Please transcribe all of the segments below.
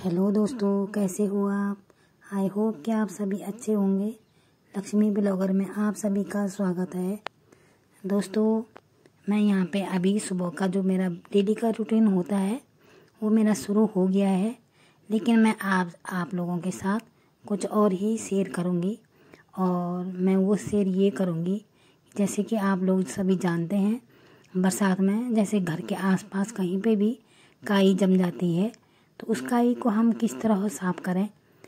Hello दोस्तों, कैसे हो आप। आई होप कि आप सभी अच्छे होंगे। लक्ष्मी ब्लॉगर में आप सभी का स्वागत है। दोस्तों, मैं यहाँ पे अभी सुबह का जो मेरा डेली का रूटीन होता है वो मेरा शुरू हो गया है, लेकिन मैं आप लोगों के साथ कुछ और ही शेयर करूँगी। और मैं वो शेयर ये करूँगी, जैसे कि आप लोग सभी जानते हैं बरसात में जैसे घर के आसपास कहीं पे भी काई जम जाती है, तो उस काई को हम किस तरह साफ़ करें।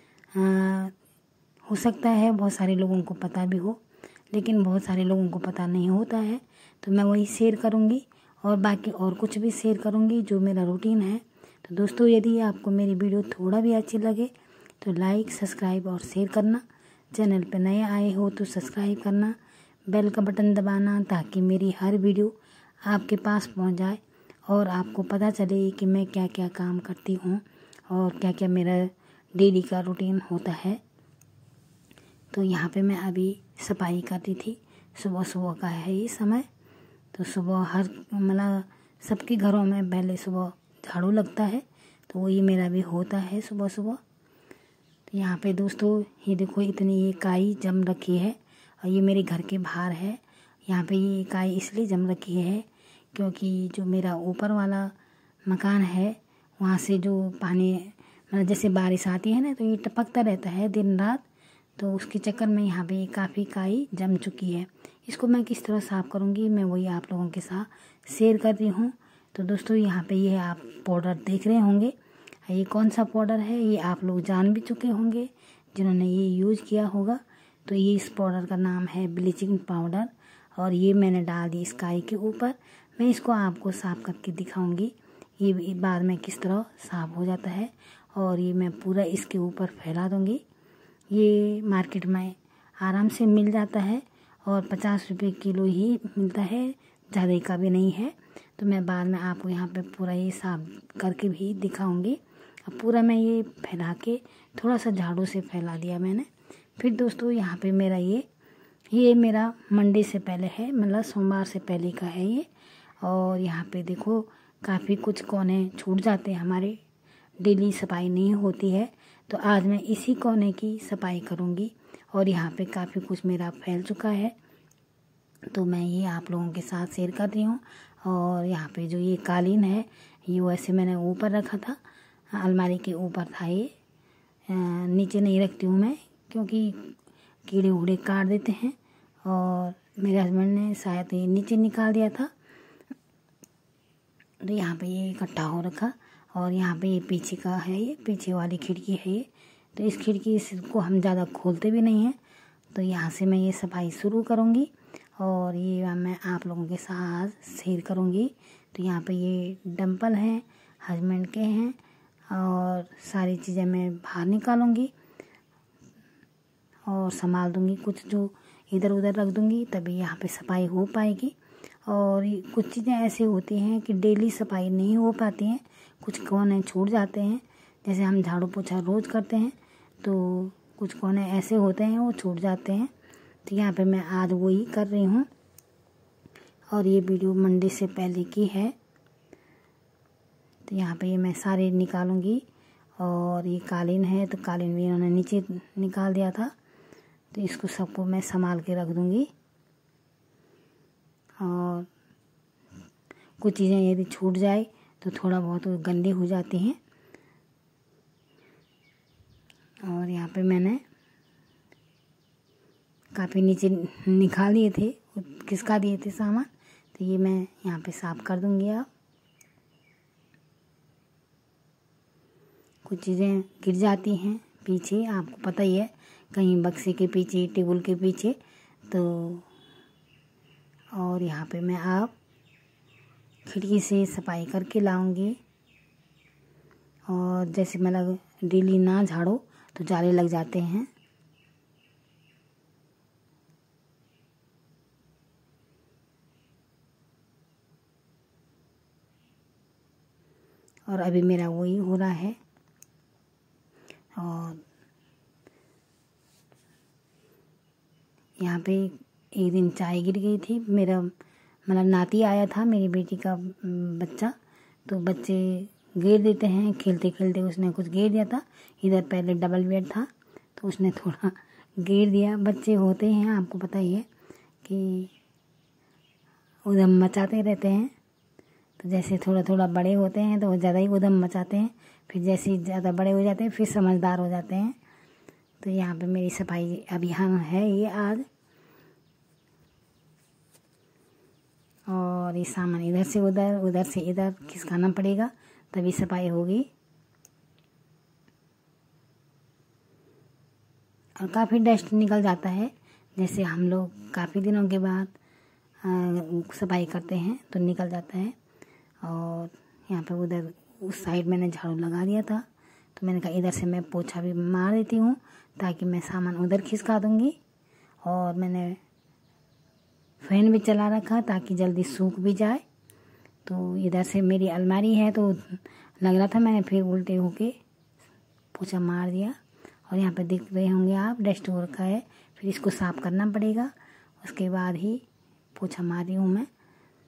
हो सकता है बहुत सारे लोगों को पता भी हो, लेकिन बहुत सारे लोगों को पता नहीं होता है। तो मैं वही शेयर करूँगी और बाकी और कुछ भी शेयर करूँगी जो मेरा रूटीन है। तो दोस्तों, यदि आपको मेरी वीडियो थोड़ा भी अच्छी लगे तो लाइक, सब्सक्राइब और शेयर करना। चैनल पर नए आए हो तो सब्सक्राइब करना, बेल का बटन दबाना, ताकि मेरी हर वीडियो आपके पास पहुंच जाए और आपको पता चले कि मैं क्या क्या काम करती हूँ और क्या क्या मेरा डेली का रूटीन होता है। तो यहाँ पे मैं अभी सफाई करती थी। सुबह सुबह का है ये समय। तो सुबह हर मतलब सबके घरों में पहले सुबह झाड़ू लगता है, तो वही मेरा भी होता है सुबह सुबह। तो यहाँ पे दोस्तों ये देखो, इतनी ये काई जम रखी है और ये मेरे घर के बाहर है। यहाँ पे ये काई इसलिए जम रखी है क्योंकि जो मेरा ऊपर वाला मकान है वहाँ से जो पानी मतलब जैसे बारिश आती है ना, तो ये टपकता रहता है दिन रात। तो उसके चक्कर में यहाँ पे काफ़ी काई जम चुकी है। इसको मैं किस तरह साफ़ करूँगी मैं वही आप लोगों के साथ शेयर कर रही हूँ। तो दोस्तों, यहाँ पे ये आप पाउडर देख रहे होंगे, ये कौन सा पाउडर है ये आप लोग जान भी चुके होंगे जिन्होंने ये यूज़ किया होगा। तो ये इस पाउडर का नाम है ब्लीचिंग पाउडर, और ये मैंने डाल दी इस काई के ऊपर। मैं इसको आपको साफ़ करके दिखाऊंगी ये बाद में किस तरह साफ़ हो जाता है। और ये मैं पूरा इसके ऊपर फैला दूंगी। ये मार्केट में आराम से मिल जाता है और 50 रुपये किलो ही मिलता है, ज़्यादा का भी नहीं है। तो मैं बाद में आपको यहाँ पे पूरा ये साफ़ करके भी दिखाऊंगी। अब पूरा मैं ये फैला के थोड़ा सा झाड़ू से फैला दिया मैंने। फिर दोस्तों, यहाँ पे मेरा ये मेरा मंडे से पहले है, मतलब सोमवार से पहले का है ये। और यहाँ पे देखो काफ़ी कुछ कोने छूट जाते हैं हमारे, डेली सफाई नहीं होती है। तो आज मैं इसी कोने की सफाई करूँगी और यहाँ पे काफ़ी कुछ मेरा फैल चुका है, तो मैं ये आप लोगों के साथ शेयर कर रही हूँ। और यहाँ पे जो ये कालीन है ये वैसे मैंने ऊपर रखा था, अलमारी के ऊपर था ये। नीचे नहीं रखती हूँ मैं क्योंकि कीड़े उड़े काट देते हैं, और मेरे हस्बैंड ने शायद ये नीचे निकाल दिया था। तो यहाँ पे ये इकट्ठा हो रखा। और यहाँ पे ये पीछे का है, ये पीछे वाली खिड़की है ये। तो इस खिड़की को हम ज़्यादा खोलते भी नहीं हैं। तो यहाँ से मैं ये सफाई शुरू करूँगी और ये मैं आप लोगों के साथ शेयर करूँगी। तो यहाँ पे ये डंपल हैं, हस्बैंड के हैं, और सारी चीज़ें मैं बाहर निकालूँगी और संभाल दूँगी। कुछ जो इधर उधर रख दूँगी, तभी यहाँ पे सफाई हो पाएगी। और कुछ चीज़ें ऐसी होती हैं कि डेली सफाई नहीं हो पाती हैं, कुछ कोने छूट जाते हैं। जैसे हम झाड़ू पोछा रोज़ करते हैं तो कुछ कोने ऐसे होते हैं वो छूट जाते हैं। तो यहाँ पे मैं आज वही कर रही हूँ और ये वीडियो मंडे से पहले की है। तो यहाँ पे ये मैं सारे निकालूंगी। और ये कालीन है, तो कालीन भी इन्होंने नीचे निकाल दिया था, तो इसको सबको मैं संभाल के रख दूँगी। और कुछ चीज़ें यदि छूट जाए तो थोड़ा बहुत गंदी हो जाती हैं। और यहाँ पे मैंने काफ़ी नीचे निकाल दिए थे, खिसका दिए थे सामान, तो ये मैं यहाँ पे साफ़ कर दूँगी। अब कुछ चीज़ें गिर जाती हैं पीछे, आपको पता ही है, कहीं बक्से के पीछे, टेबल के पीछे। तो और यहाँ पे मैं अब खिड़की से सफाई करके लाऊंगी। और जैसे मतलब डेली ना झाड़ो तो जाले लग जाते हैं। और अभी मेरा वही हो रहा है। और यहाँ पे एक दिन चाय गिर गई थी, मेरा मतलब नाती आया था, मेरी बेटी का बच्चा। तो बच्चे घेर देते हैं। खेलते खेलते उसने कुछ घेर दिया था। इधर पहले डबल बेड था तो उसने थोड़ा घेर दिया। बच्चे होते हैं, आपको पता ही है कि उधम मचाते रहते हैं। तो जैसे थोड़ा थोड़ा बड़े होते हैं तो वो ज़्यादा ही उधम मचाते हैं। फिर जैसे ही ज़्यादा बड़े हो जाते हैं फिर समझदार हो जाते हैं। तो यहाँ पे मेरी सफाई अभियान है ये आज। और ये सामान इधर से उधर, उधर से इधर खिसकाना पड़ेगा तभी सफाई होगी। और काफ़ी डस्ट निकल जाता है। जैसे हम लोग काफ़ी दिनों के बाद सफाई करते हैं तो निकल जाता है। और यहाँ पे उधर उस साइड मैंने झाड़ू लगा दिया था तो मैंने कहा इधर से मैं पोछा भी मार देती हूँ ताकि मैं सामान उधर खिसका दूँगी। और मैंने फैन भी चला रखा ताकि जल्दी सूख भी जाए। तो इधर से मेरी अलमारी है तो लग रहा था, मैंने फिर उल्टे होके पोछा मार दिया। और यहाँ पे देख रहे होंगे आप डस्ट हो रखा है, फिर इसको साफ करना पड़ेगा। उसके बाद ही पोछा मार रही हूँ मैं।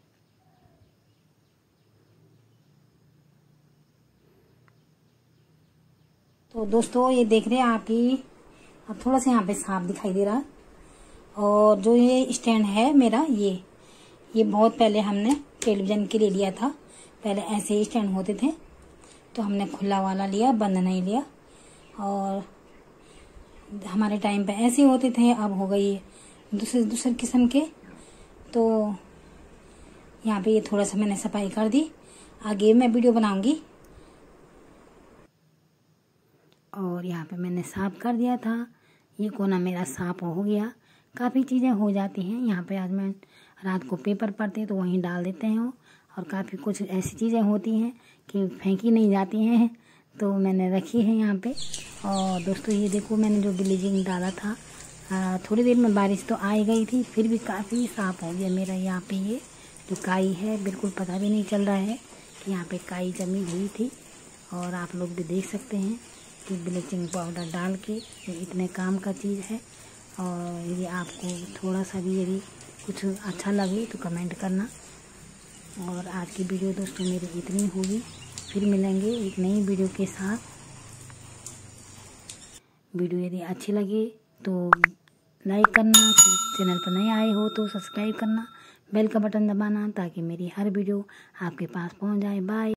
तो दोस्तों ये देख रहे हैं आप ही, अब थोड़ा सा यहाँ पे साफ दिखाई दे रहा है। और जो ये स्टैंड है मेरा, ये बहुत पहले हमने टेलीविज़न के लिए लिया था। पहले ऐसे ही स्टैंड होते थे तो हमने खुला वाला लिया, बंद नहीं लिया। और हमारे टाइम पे ऐसे होते थे, अब हो गई दूसरे किस्म के। तो यहाँ पे ये थोड़ा सा मैंने सफाई कर दी, आगे मैं वीडियो बनाऊंगी। और यहाँ पे मैंने साफ कर दिया था, ये कोना मेरा साफ हो गया। काफ़ी चीज़ें हो जाती हैं यहाँ पे। आज मैं रात को पेपर पढ़ते तो वहीं डाल देते हैं और काफ़ी कुछ ऐसी चीज़ें होती हैं कि फेंकी नहीं जाती हैं तो मैंने रखी है यहाँ पे। और दोस्तों ये देखो मैंने जो ब्लीचिंग डाला था, थोड़ी देर में बारिश तो आ ही गई थी, फिर भी काफ़ी साफ़ हो गया मेरा। यहाँ पे ये जो काई है बिल्कुल पता भी नहीं चल रहा है कि यहाँ पे काई जमी हुई थी। और आप लोग भी देख सकते हैं कि ब्लीचिंग पाउडर डाल के ये इतने काम का चीज़ है। और यदि आपको थोड़ा सा भी यदि कुछ अच्छा लगे तो कमेंट करना। और आज की वीडियो दोस्तों मेरी इतनी होगी, फिर मिलेंगे एक नई वीडियो के साथ। वीडियो यदि अच्छी लगे तो लाइक करना, चैनल पर नए आए हो तो सब्सक्राइब करना, बेल का बटन दबाना ताकि मेरी हर वीडियो आपके पास पहुंच जाए। बाय।